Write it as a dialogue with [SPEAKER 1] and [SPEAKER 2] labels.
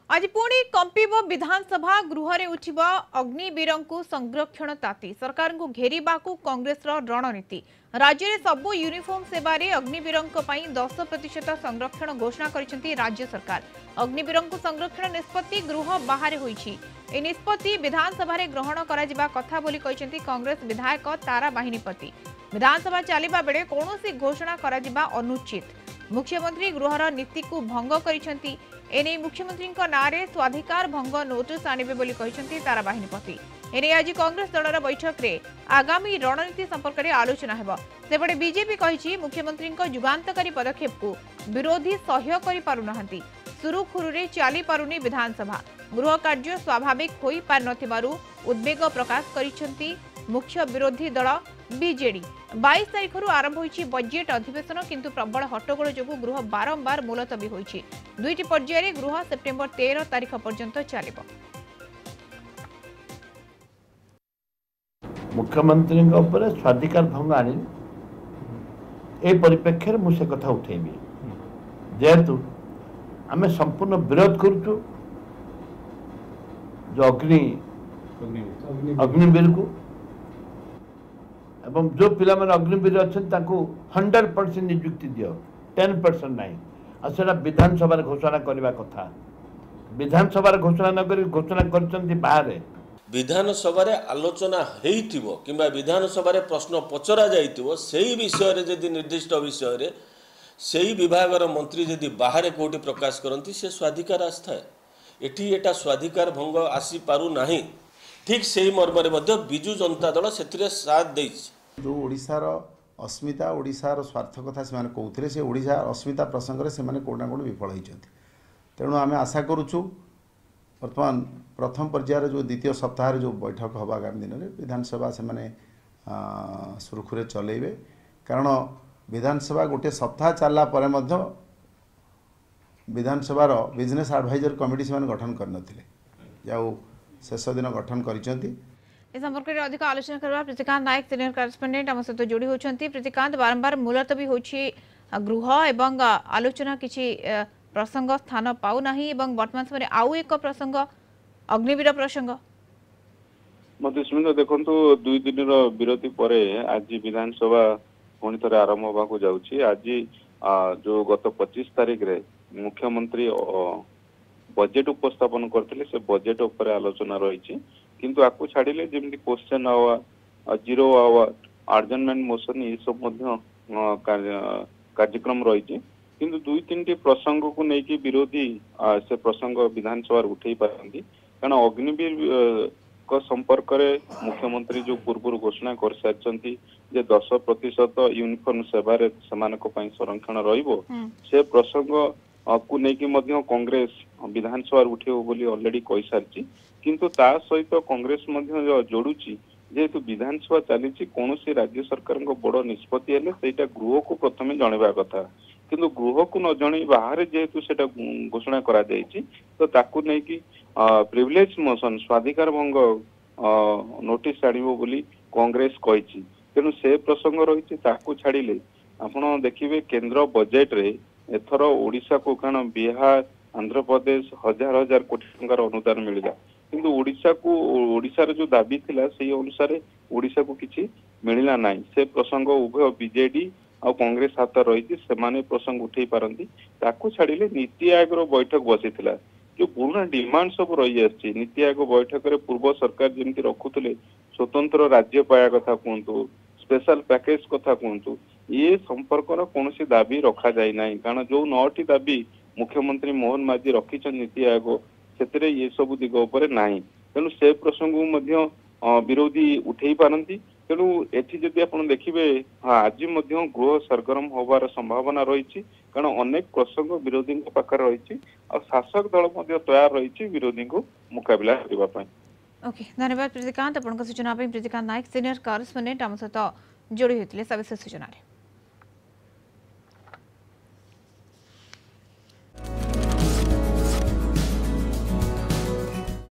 [SPEAKER 1] आज पुणी कंपिब विधानसभा गृह में उठिब अग्निवीर संरक्षण ताती सरकार को घेरिबा कांग्रेस रणनीति राज्य में सबु यूनिफॉर्म सेवार अग्निवीर 10% संरक्षण घोषणा कर राज्य सरकार। अग्निवीर संरक्षण निष्पत्ति गृह बाहर होईछि। ए निष्पत्ति विधानसभा ग्रहण करा कथा बोली कहते कांग्रेस विधायक तारा बाहिनीपति। विधानसभा चलिबा बेले कौनसी घोषणा करा अनुचित। मुख्यमंत्री गृहर नीति को भंग करिसेंती। एने मुख्यमंत्री नारे स्वाधिकार भंग नोटिस आनिबे बोली कहिसेंती तारा बाहिनीपति। एने आज कांग्रेस दलर बैठक रे आगामी रणनीति संपर्क में आलोचना हेबो। सेपटे बीजेपी कहिछि मुख्यमंत्री जुगांतकारी पदक्षेप को विरोधी सह्य करि पारुनाहंती। सुरुखुरुरे चली पारुनी विधानसभा गृह कार्य स्वाभाविक होई पार नथिबारु उद्वेग प्रकाश करिसेंती मुख्य विरोधी दल बीजेडी। 22 तारिख आरंभ होईछि बजेट अधिवेशन किंतु प्रबल हट्टगोल जोगु गृह बारंबार मुलतवी होईछि। दुईटी पर्याय गृह सेप्टेम्बर 13 तारिख पर्यंत चलिब।
[SPEAKER 2] मुख्यमंत्री स्वाधिकार भंग आनी ए परिप्रेक्षी मुझे कथा उठेबी जेहेतु आम संपूर्ण विरोध करुचु जो अग्निवीर को एवं जो पिला अग्निवीर अच्छा 100% नियुक्ति दियो 10% नहीं आसा विधानसभा घोषणा करने कथा। विधानसभा घोषणा नक घोषणा कर बाहर
[SPEAKER 3] विधानसभा आलोचना होइथिबो किंबा विधानसभा प्रश्न पचरा जाइथिबो सेही विषय जदि निर्दिष्ट विषय सेही विभागर मंत्री जदि बाहर कोटी प्रकाश करती से स्वाधिकार आस्था एटी एटा स्वाधिकार भंग आसी पारु नाही। ठीक सेही मर्मरे मध्य बिजु जनता दल सेथिरे साथ देइछि।
[SPEAKER 4] जो ओडिशार अस्मिता ओडिशार स्वार्थ कथा से कहते से ओडिशा अस्मिता प्रसंग में से कोना कोण विफल होती। तेणु आम आशा करुचु वर्तमान प्रथम पर्यायर जो द्वितीय सप्ताह जो बैठक हम आगामी दिन में विधानसभा से सुरखुरे चलेबे कारण विधानसभा गोटे सप्ताह चलला परे मध्य विधानसभार बिजनेस एडवाइजर कमिटी से गठन कर शेष दिन गठन कर
[SPEAKER 1] संपर्क में अधिक आलोचना करवा प्रतिकांत नायक सीनियर करेस्पोंडेंट आम सहित जोड़ी होती। प्रतिकांत बारंबार मुलतवी होछि गृह एवं आलोचना किछि प्रसंग स्थान पाऊना वर्तमान समय आउ एक प्रसंग अग्निवीर प्रसंग
[SPEAKER 5] मधुस्मिता देखु 2 दिन विरति पर आज विधानसभा पुणी थे आरंभ होगा जाऊँगी। आज जो गत 25 तारिख रे मुख्यमंत्री बजेट उपस्थापन करते से बजेट उपर आलोचना रही किंतु आपको छाड़िले जमी question hour 0 hour adjournment motion ये सब कार्यक्रम रही किंतु 2-3 प्रसंग को लेकिन विरोधी से प्रसंग विधानसभा उठे पारती कारण अग्निवीर संपर्क में मुख्यमंत्री जो पूर्व घोषणा कर सारी 10% यूनिफॉर्म सेवार संरक्षण से प्रसंग को लेकिन कांग्रेस विधानसभा उठेब बोली ऑलरेडी कही सारी किंतु ता सहित कांग्रेस जोड़ुची जेहेतु विधानसभा चली कौन राज्य सरकार बड़ निष्पत्ति है गृह को प्रथम जनवा कथा किंतु गृह को न जन बाहर जेहेतु से घोषणा करा तो ताकू नहीं कि प्रिविलेज मोशन स्वाधिकार भंग नोटिस आनिबो बोली कांग्रेस कही तेणु से प्रसंग रही छाड़िले आपण देखिए केंद्र बजेट रे एथर ओडिशा को कारण बिहार आंध्र प्रदेश हजार हजार कोटी टंकार अनुदान मिलला किंतु ओडिशा को ओडिशार जो दाबी थिला से अनुसार ओडिशा को किछि मिलला नाही। से प्रसंग उभय बीजेडी आ कांग्रेस हाथ रही से प्रसंग उठे पारती ताकू छाड़िले नीति आयोग बैठक बसीथिला जो पुराना डिमांड सब रही आछि। नीति आयोग बैठक रे पूर्व सरकार जेमती रखुतले स्वतंत्र राज्य पाया कथा कहतु स्पेशल पैकेज कथा कहतु ये संपर्क कौन दाबी रखा जाए ना कारण जो 9टी दाबी मुख्यमंत्री मोहन माझी रखी नीति आयोग से ये सब दिग उपर नाही तेणु से प्रसंग विरोधी उठे पारती तेणु एठी जदि आपण देखिबे आज गृह सरगरम होबार संभावना रही कारण अनेक प्रसंग विरोधी पाखर रही और शासक दल तैयार रही विरोधी को मुकाबला करने।
[SPEAKER 1] ओके धन्यवाद प्रतिकांत। आपन सूचना प्रतिकांत नायक सीनियर करेस्पोंडेंट आम सहित जोड़ी होते सविशेष सूचना।